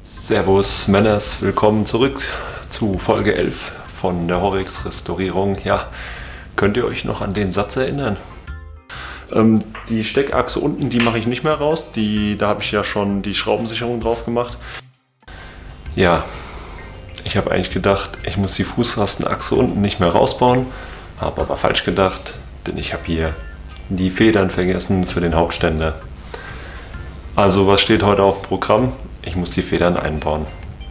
Servus Männers, willkommen zurück zu Folge 11 von der Horex Restaurierung. Ja, könnt ihr euch noch an den Satz erinnern? Die Steckachse unten, die mache ich nicht mehr raus, da habe ich ja schon die Schraubensicherung drauf gemacht. Ja, ich habe eigentlich gedacht, ich muss die Fußrastenachse unten nicht mehr rausbauen, habe aber falsch gedacht, denn ich habe hier die Federn vergessen für den Hauptständer. Also was steht heute auf Programm? Ich muss die Federn einbauen.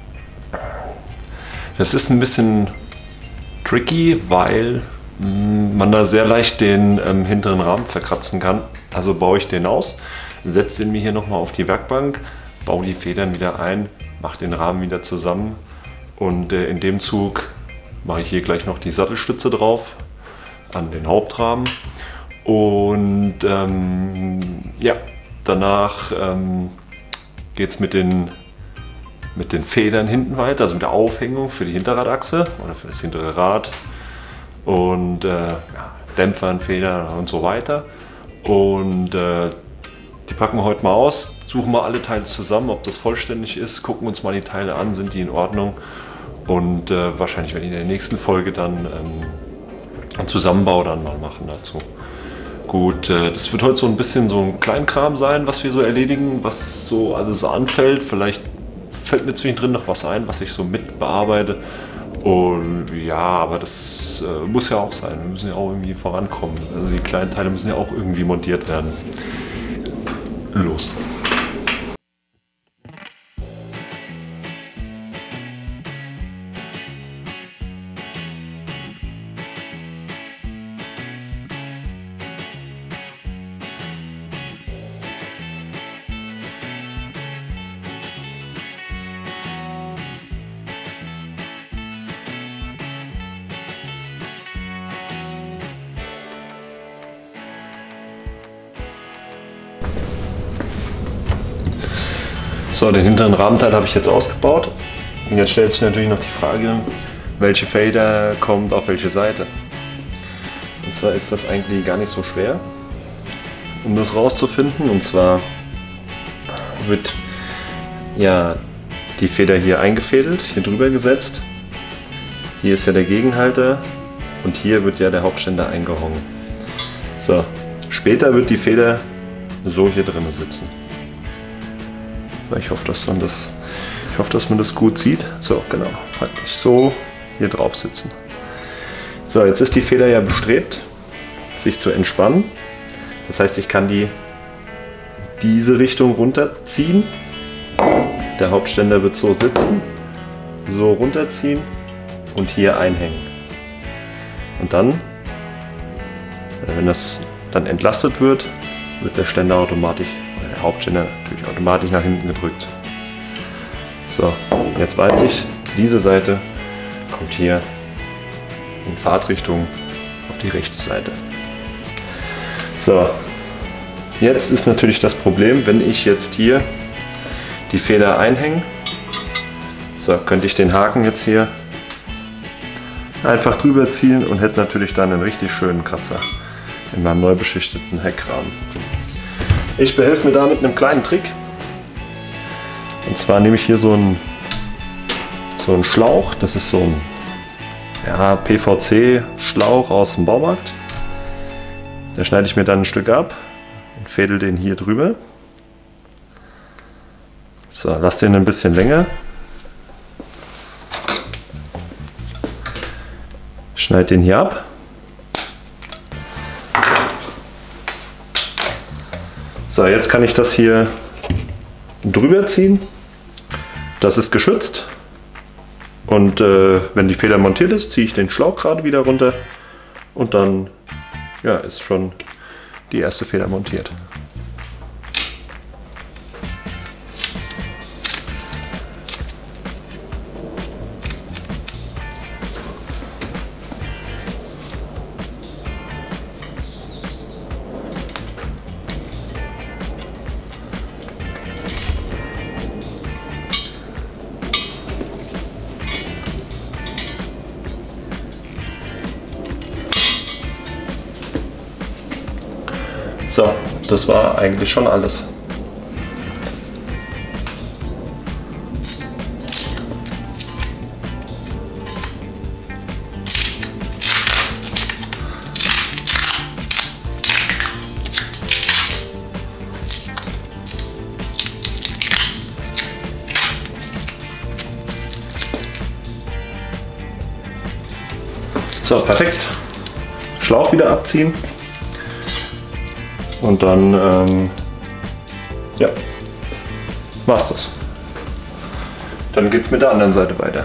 Das ist ein bisschen tricky, weil man da sehr leicht den hinteren Rahmen verkratzen kann. Also baue ich den aus, setze den mir hier nochmal auf die Werkbank, baue die Federn wieder ein, mache den Rahmen wieder zusammen und in dem Zug mache ich hier gleich noch die Sattelstütze drauf an den Hauptrahmen und ja, danach geht es mit den Federn hinten weiter, also mit der Aufhängung für die Hinterradachse oder für das hintere Rad und ja, Dämpfern, Federn und so weiter. Und die packen wir heute mal aus, suchen mal alle Teile zusammen, ob das vollständig ist, gucken uns mal die Teile an, sind die in Ordnung und wahrscheinlich werde ich in der nächsten Folge dann einen Zusammenbau dann mal machen dazu. Gut, das wird heute so ein bisschen so ein Kleinkram sein, was wir so erledigen, was so alles anfällt. Vielleicht fällt mir zwischendrin noch was ein, was ich so mit bearbeite. Und ja, aber das muss ja auch sein. Wir müssen ja auch irgendwie vorankommen. Also die kleinen Teile müssen ja auch irgendwie montiert werden. Los! So, den hinteren Rahmenteil habe ich jetzt ausgebaut. Und jetzt stellt sich natürlich noch die Frage, welche Feder kommt auf welche Seite. Und zwar ist das eigentlich gar nicht so schwer, um das rauszufinden. Und zwar wird ja die Feder hier eingefädelt, hier drüber gesetzt. Hier ist ja der Gegenhalter und hier wird ja der Hauptständer eingehangen. So, später wird die Feder so hier drin sitzen. Ich hoffe, dass man das gut sieht. So, genau. Halt nicht so hier drauf sitzen. So, jetzt ist die Feder ja bestrebt, sich zu entspannen. Das heißt, ich kann die in diese Richtung runterziehen. Der Hauptständer wird so sitzen, so runterziehen und hier einhängen. Und dann, wenn das dann entlastet wird, wird der Ständer automatisch, oder der Hauptständer natürlich automatisch nach hinten gedrückt. So, jetzt weiß ich, diese Seite kommt hier in Fahrtrichtung auf die rechte Seite. So, jetzt ist natürlich das Problem, wenn ich jetzt hier die Feder einhänge, so könnte ich den Haken jetzt hier einfach drüber ziehen und hätte natürlich dann einen richtig schönen Kratzer in meinem neu beschichteten Heckrahmen. Ich behelfe mir da mit einem kleinen Trick. Und zwar nehme ich hier so einen Schlauch, das ist so ein ja, PVC-Schlauch aus dem Baumarkt. Da schneide ich mir dann ein Stück ab und fädel den hier drüber. So, lasse den ein bisschen länger. Schneide den hier ab. So, jetzt kann ich das hier drüber ziehen. Das ist geschützt. Und wenn die Feder montiert ist, ziehe ich den Schlauch gerade wieder runter. Und dann ja, ist schon die erste Feder montiert. So, das war eigentlich schon alles. So, perfekt. Schlauch wieder abziehen. Und dann, ja, war's das. Dann geht's mit der anderen Seite weiter.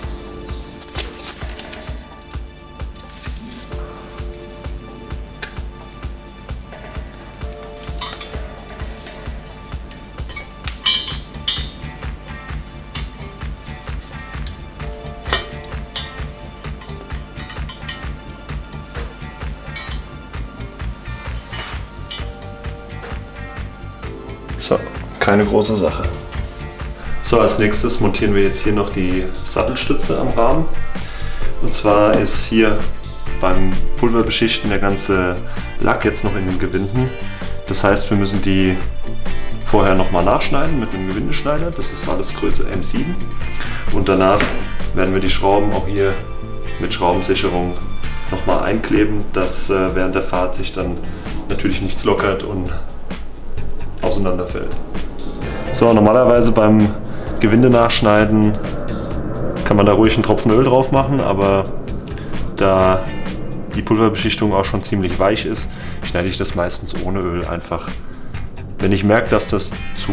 So, keine große Sache. So, als nächstes montieren wir jetzt hier noch die Sattelstütze am Rahmen. Und zwar ist hier beim Pulverbeschichten der ganze Lack jetzt noch in den Gewinden. Das heißt, wir müssen die vorher nochmal nachschneiden mit einem Gewindeschneider. Das ist alles Größe M7. Und danach werden wir die Schrauben auch hier mit Schraubensicherung nochmal einkleben, dass während der Fahrt sich dann natürlich nichts lockert und auseinanderfällt. So, normalerweise beim Gewinde nachschneiden kann man da ruhig einen Tropfen Öl drauf machen, aber da die Pulverbeschichtung auch schon ziemlich weich ist, schneide ich das meistens ohne Öl einfach. Wenn ich merke, dass das zu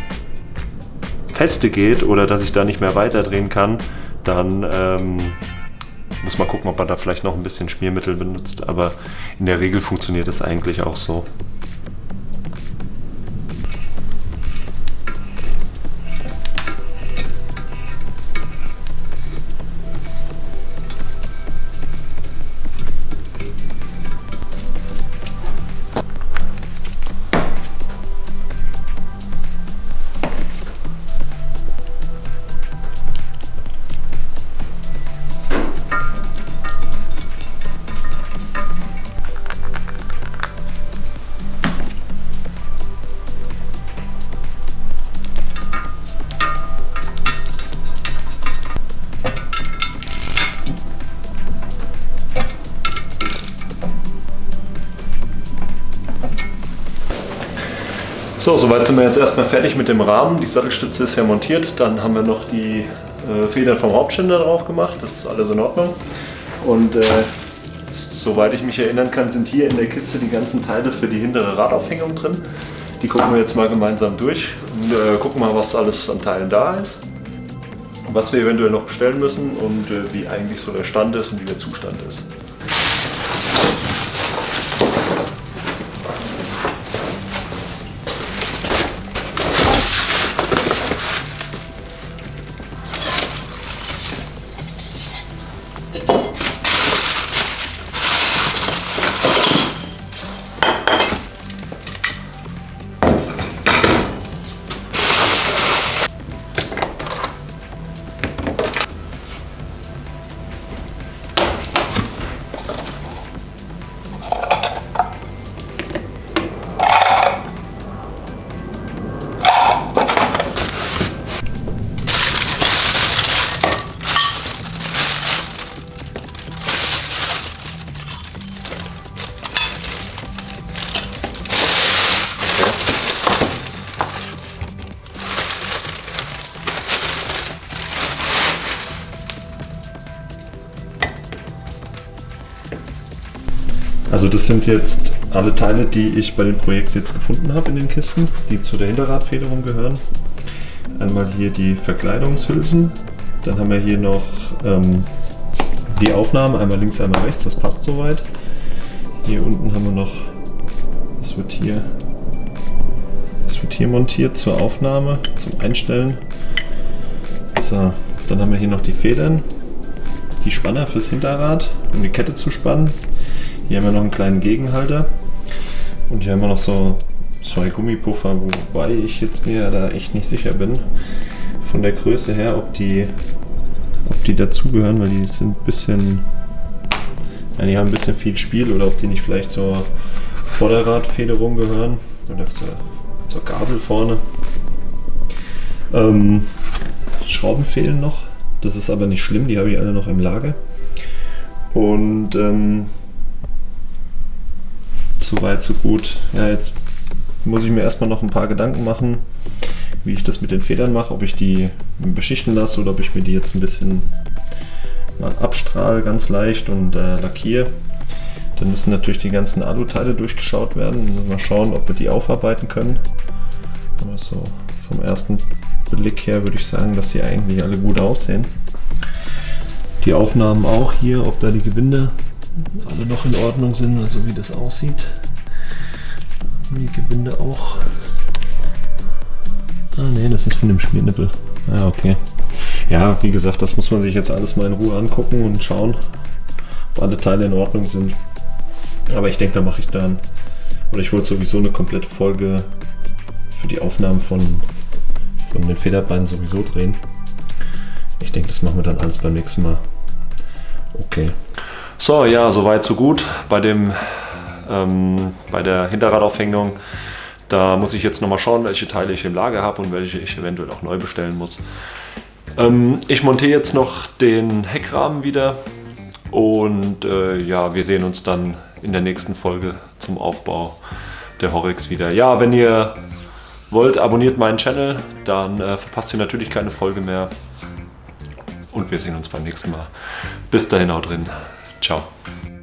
feste geht oder dass ich da nicht mehr weiterdrehen kann, dann muss man gucken, ob man da vielleicht noch ein bisschen Schmiermittel benutzt, aber in der Regel funktioniert das eigentlich auch so. So, soweit sind wir jetzt erstmal fertig mit dem Rahmen. Die Sattelstütze ist ja montiert. Dann haben wir noch die Federn vom Hauptständer drauf gemacht. Das ist alles in Ordnung. Und soweit ich mich erinnern kann, sind hier in der Kiste die ganzen Teile für die hintere Radaufhängung drin. Die gucken wir jetzt mal gemeinsam durch und gucken mal, was alles an Teilen da ist. Was wir eventuell noch bestellen müssen und wie eigentlich so der Stand ist und wie der Zustand ist. Also das sind jetzt alle Teile, die ich bei dem Projekt jetzt gefunden habe in den Kisten, die zu der Hinterradfederung gehören. Einmal hier die Verkleidungshülsen, dann haben wir hier noch die Aufnahmen, einmal links, einmal rechts, das passt soweit. Hier unten haben wir noch, das wird hier montiert zur Aufnahme, zum Einstellen. So, dann haben wir hier noch die Federn, die Spanner fürs Hinterrad, um die Kette zu spannen. Hier haben wir noch einen kleinen Gegenhalter und hier haben wir noch so zwei Gummipuffer, wobei ich jetzt mir da echt nicht sicher bin von der Größe her, ob die dazugehören, weil die sind ein bisschen, ja, die haben ein bisschen viel Spiel, oder ob die nicht vielleicht zur Vorderradfederung gehören oder zur Gabel vorne. Schrauben fehlen noch, das ist aber nicht schlimm, die habe ich alle noch im Lager. Und so weit, so gut. Ja, jetzt muss ich mir erstmal noch ein paar Gedanken machen, wie ich das mit den Federn mache, ob ich die beschichten lasse oder ob ich mir die jetzt ein bisschen mal abstrahle ganz leicht und lackiere. Dann müssen natürlich die ganzen Aluteile durchgeschaut werden. Mal schauen, ob wir die aufarbeiten können. Aber so vom ersten Blick her würde ich sagen, dass sie eigentlich alle gut aussehen. Die Aufnahmen auch hier, ob da die Gewinde alle noch in Ordnung sind, also wie das aussieht. Die Gewinde auch. Ah ne, das ist von dem Schmiernippel. Ah, okay. Ja, wie gesagt, das muss man sich jetzt alles mal in Ruhe angucken und schauen, ob alle Teile in Ordnung sind. Aber ich denke, da mache ich dann, oder ich wollte sowieso eine komplette Folge für die Aufnahmen von den Federbeinen sowieso drehen. Ich denke, das machen wir dann alles beim nächsten Mal. Okay. So, ja, soweit so gut. Bei der Hinterradaufhängung, da muss ich jetzt nochmal schauen, welche Teile ich im Lager habe und welche ich eventuell auch neu bestellen muss. Ich montiere jetzt noch den Heckrahmen wieder und ja, wir sehen uns dann in der nächsten Folge zum Aufbau der Horex wieder. Ja, wenn ihr wollt, abonniert meinen Channel, dann verpasst ihr natürlich keine Folge mehr. Und wir sehen uns beim nächsten Mal. Bis dahin, haut drin. Ciao.